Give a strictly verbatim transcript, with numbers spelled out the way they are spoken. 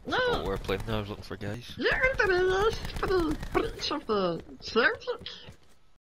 No. What we're playing now, I was looking for guys. You're into this for the Prince of the Celtic.